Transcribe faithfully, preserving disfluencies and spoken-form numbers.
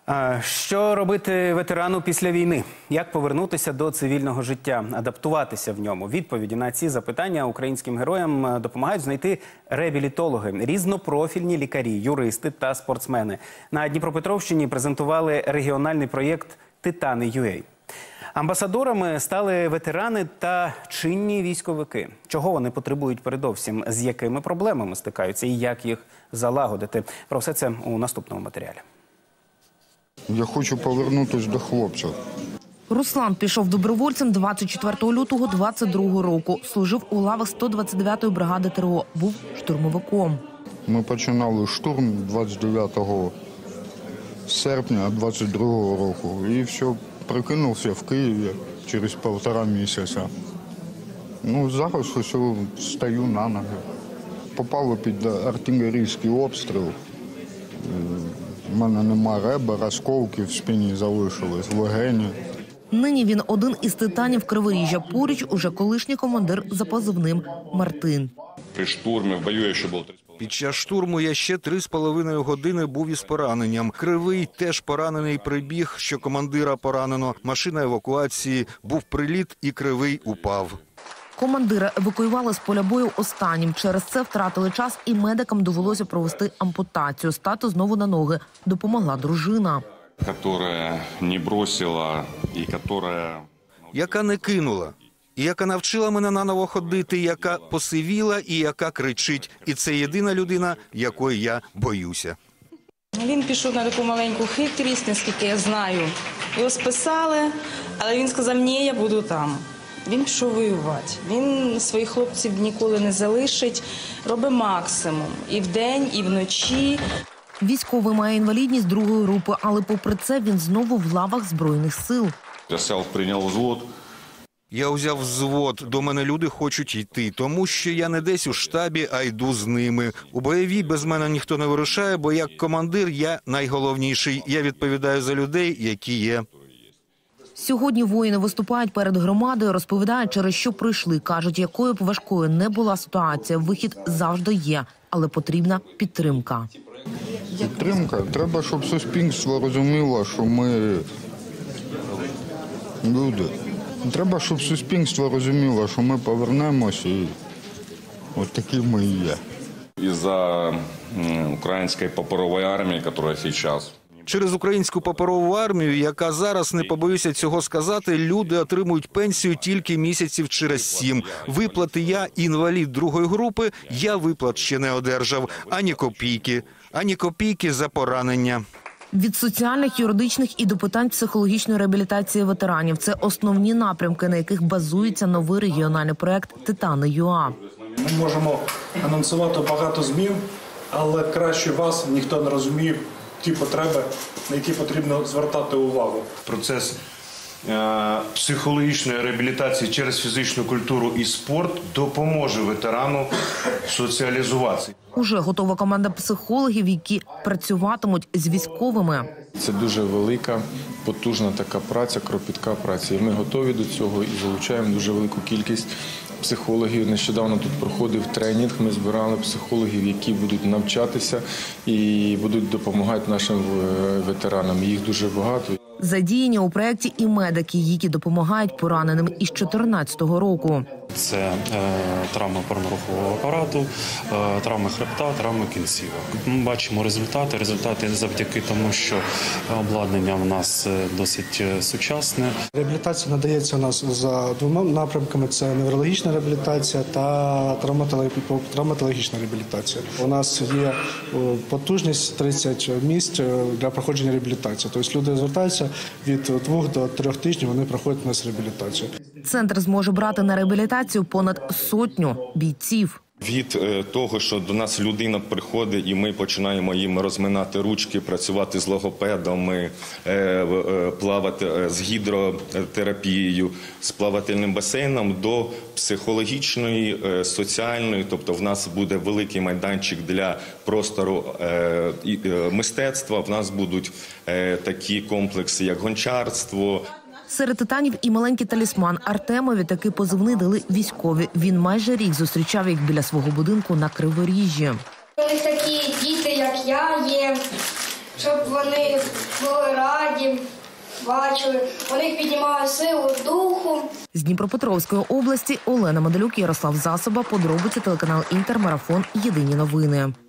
Що робити ветерану після війни? Як повернутися до цивільного життя, адаптуватися в ньому? Відповіді на ці запитання українським героям допомагають знайти реабілітологи, різнопрофільні лікарі, юристи та спортсмени. На Дніпропетровщині презентували регіональний проєкт «Титани.ua». Амбасадорами стали ветерани та чинні військовики. Чого вони потребують передовсім, з якими проблемами стикаються і як їх залагодити? Про все це у наступному матеріалі. Я хочу повернутися до хлопців. Руслан пішов добровольцем двадцять четвертого лютого двадцять другого року. Служив у лавах сто двадцять дев'ятої бригади ТРО. Був штурмовиком. Ми починали штурм двадцять дев'ятого серпня двадцять другого року. І все, прикинувся в Києві через півтора місяця. Ну, зараз ось стою на ноги. Попало під артилерійський обстріл. У мене немає ребер, осколків в спині залишились, в легені. Нині він один із титанів Криворіжжя. Поруч уже колишній командир за позивним Мартин. При штурмі, в бою я ще був. Під час штурму я ще три з половиною години був із пораненням. Кривий теж поранений прибіг, що командира поранено. Машина евакуації, був приліт і Кривий упав. Командира евакуювали з поля бою останнім. Через це втратили час і медикам довелося провести ампутацію. Стати знову на ноги допомогла дружина. Яка не бросила і яка... Яка не кинула. І яка навчила мене наново ходити, яка посивіла і яка кричить. І це єдина людина, якої я боюся. Він пішов на таку маленьку хитрість, наскільки я знаю. Його списали, але він сказав, ні, я буду там. Він пішов воювати. Він своїх хлопців ніколи не залишить, робить максимум. І вдень, і вночі. Військовий має інвалідність другої групи, але попри це він знову в лавах Збройних сил. Я сел, прийняв взвод. Я взяв взвод, до мене люди хочуть йти, тому що я не десь у штабі, а йду з ними. У бойовій без мене ніхто не вирушає, бо як командир я найголовніший. Я відповідаю за людей, які є. Сьогодні воїни виступають перед громадою, розповідають, через що прийшли. Кажуть, якою б важкою не була ситуація, вихід завжди є, але потрібна підтримка. Підтримка? Треба, щоб суспільство розуміло, що ми люди. Треба, щоб суспільство розуміло, що ми повернемось і от такі ми і є. Із-за української паперової армії, яка зараз... Через українську паперову армію, яка зараз, не побоюся цього сказати, люди отримують пенсію тільки місяців через сім. Виплати я, інвалід другої групи, я виплат ще не одержав. Ані копійки. Ані копійки за поранення. Від соціальних, юридичних і до питань психологічної реабілітації ветеранів – це основні напрямки, на яких базується новий регіональний проєкт «Титани.ua». Ми можемо анонсувати багато змін, але краще вас ніхто не розуміє ті потреби, на які потрібно звертати увагу. Процес е психологічної реабілітації через фізичну культуру і спорт допоможе ветерану соціалізуватися. Уже готова команда психологів, які працюватимуть з військовими. Це дуже велика, потужна така праця, кропітка праця. І ми готові до цього і залучаємо дуже велику кількість психологів. Нещодавно тут проходив тренінг, ми збирали психологів, які будуть навчатися і будуть допомагати нашим ветеранам. Їх дуже багато. Задіяні у проєкті і медики, які допомагають пораненим із чотирнадцятого року. Це е, травми опорно-рухового апарату, е, травми хребта, травми кінцівок. Ми бачимо результати. Результати завдяки тому, що обладнання в нас досить сучасне. Реабілітація надається у нас за двома напрямками. Це неврологічна реабілітація та травматологічна реабілітація. У нас є потужність тридцять місць для проходження реабілітації. Тобто люди звертаються від двох до трьох тижнів, вони проходять у нас реабілітацію. Центр зможе брати на реабілітацію понад сотню бійців. Від того, що до нас людина приходить і ми починаємо їм розминати ручки, працювати з логопедами, плавати з гідротерапією, з плавательним басейном, до психологічної, соціальної, тобто в нас буде великий майданчик для простору мистецтва, в нас будуть такі комплекси, як гончарство. Серед титанів і маленький талісман. Артемові такий позивний дали військові. Він майже рік зустрічав їх біля свого будинку на Криворіжжі. Коли такі діти, як я, є щоб вони були раді, бачили, у них піднімає силу духу. З Дніпропетровської області Олена Медалюк, Ярослав Засоба, подробиці, телеканал Інтер, марафон, єдині новини.